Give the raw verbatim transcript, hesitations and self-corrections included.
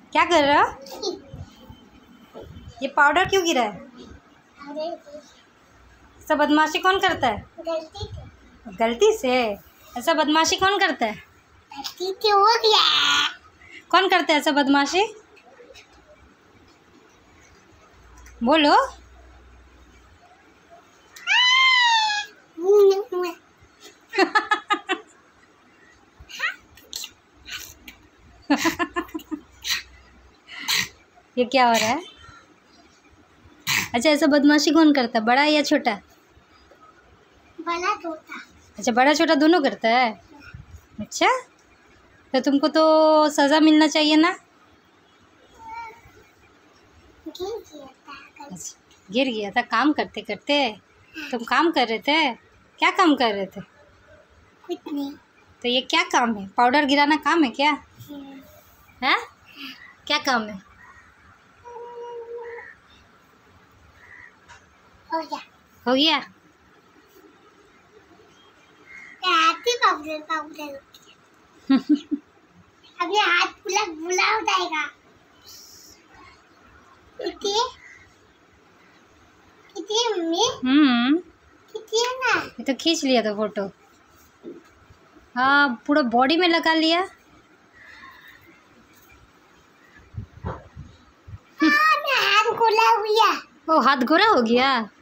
क्या कर रहे हो? ये पाउडर क्यों गिरा है? ऐसा बदमाशी कौन करता है? गलती से। गलती से? ऐसा बदमाशी कौन करता है? गलती से हो गया। कौन करता है ऐसा बदमाशी? बोलो। ये क्या हो रहा है? अच्छा, ऐसा बदमाशी कौन करता है, बड़ा या छोटा? बड़ा छोटा। अच्छा, बड़ा छोटा दोनों करता है। अच्छा, तो तुमको तो सज़ा मिलना चाहिए ना? गिर गया था। अच्छा, गिर गया था काम करते करते? तुम काम कर रहे थे? क्या काम कर रहे थे? कुछ नहीं। तो ये क्या काम है? पाउडर गिराना काम है क्या? हैं? क्या काम है? हो गया। हो गया? हाथी पाउडर पाउडर अभी हाथ पूरा बुला हो जाएगा। कितनी कितनी मम्मी? हम्म कितनी है ना? ये तो खींच लिया था फोटो। हाँ, पूरा बॉडी में लगा लिया। हाँ, मैं हाथ गोला हो गया। ओ, हाथ गोरा हो गया।